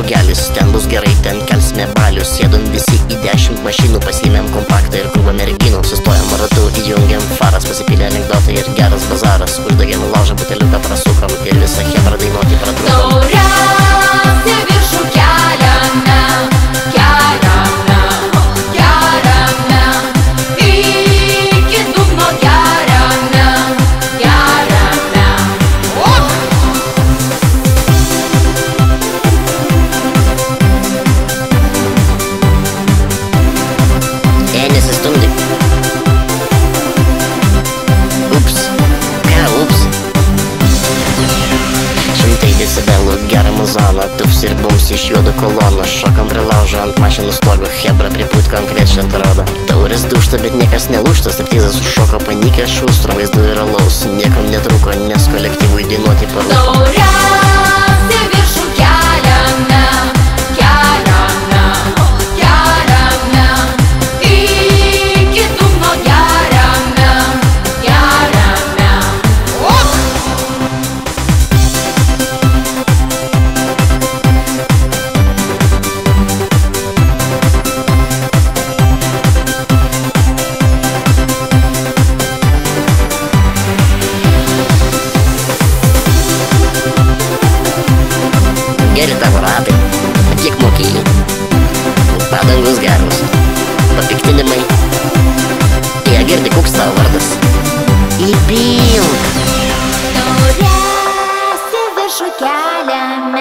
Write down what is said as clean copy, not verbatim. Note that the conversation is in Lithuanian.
draugelis, ten bus gerai, ten kelsime balius. Sėdom visi į 10 mašinų, pasiėmėm kompaktą ir krūvą merginų. Sustojom ratu, įjungiam faras, pasipylė anekdotai ir geras bazaras. Uždegėm laužą, buteliuką prasukom ir visą chebrą dainuoti pradrūkom. Tauriausia viršų keliame, keliame, keliame, iki dugno geriame, geriame. Nesistumdyk. Ups. Ką ups? 100 decibelų, gera muzona, tufs ir bums iš juodo kolono. Šokam prie laužo ant mašinų stogo, hebra pripūt konkrečiai atrodo. Taurės dušta, bet niekas nelūžta, striptizas užšoko panikęs šustro, vaizdu ir alaus. Niekam netrūko, nes kolektyvui dainuoti parūko. Tauriausia viršų keliame, keliame, keliame, iki dugno geriame, geriame. Geri tavo ratai, kiek mokėjai, padangos geros, papiktinimai. Jei girdi, koks tavo vardas? Įpilk. Tauriausia viršų keliame.